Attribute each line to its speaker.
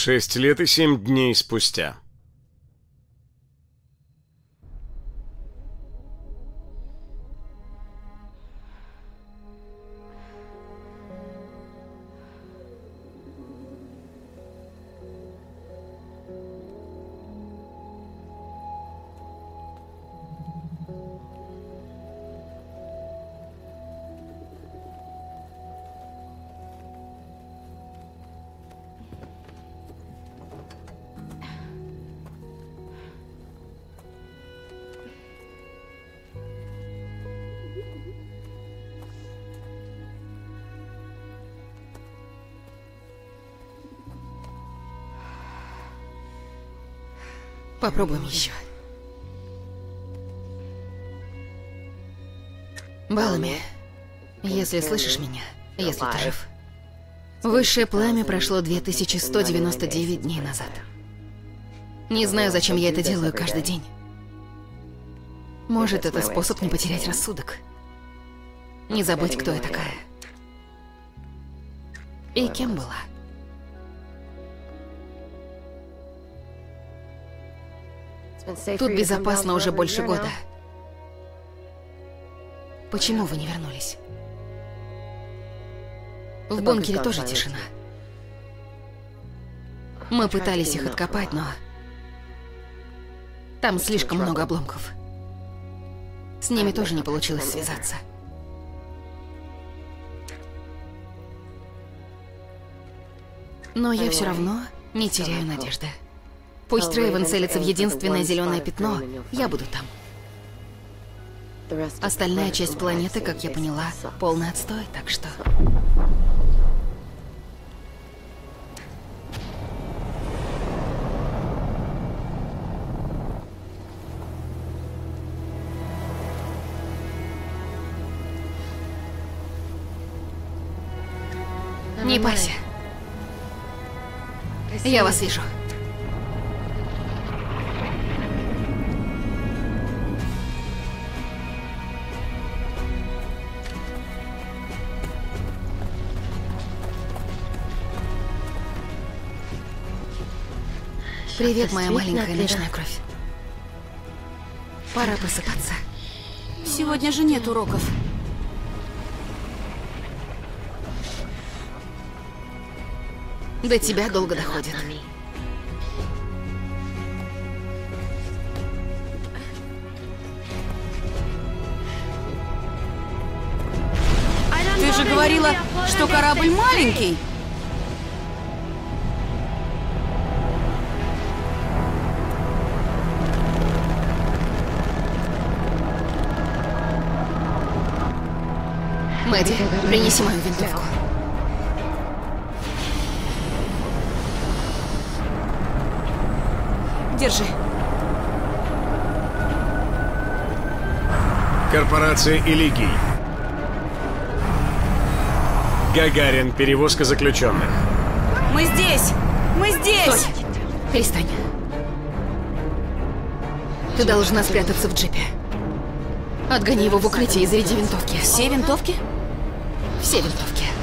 Speaker 1: 6 лет и 7 дней спустя.
Speaker 2: Попробуем еще. Балами, если слышишь меня, если ты жив. Высшее пламя прошло 2199 дней назад. Не знаю, зачем я это делаю каждый день. Может, это способ не потерять рассудок. Не забыть, кто я такая. И кем была. Тут безопасно уже больше года. Почему вы не вернулись? В бункере тоже тишина. Мы пытались их откопать, но... Там слишком много обломков. С ними тоже не получилось связаться. Но я все равно не теряю надежды. Пусть Трейвен целится в единственное зеленое пятно, я буду там. Остальная часть планеты, как я поняла, полный отстой, так что... Не бойся. Я вас вижу. Привет, моя маленькая ночная кровь. Пора просыпаться.
Speaker 3: Сегодня же нет уроков.
Speaker 2: До тебя долго доходит.
Speaker 3: Ты же говорила, что корабль маленький.
Speaker 2: Мэдди, принеси мою винтовку. Держи.
Speaker 1: Корпорация Элигий. Гагарин, перевозка заключенных.
Speaker 3: Мы здесь! Мы здесь!
Speaker 2: Стой! Перестань. Ты должна спрятаться в джипе. Отгони его в укрытие и заряди винтовки.
Speaker 3: Все винтовки?
Speaker 2: Все винтовки.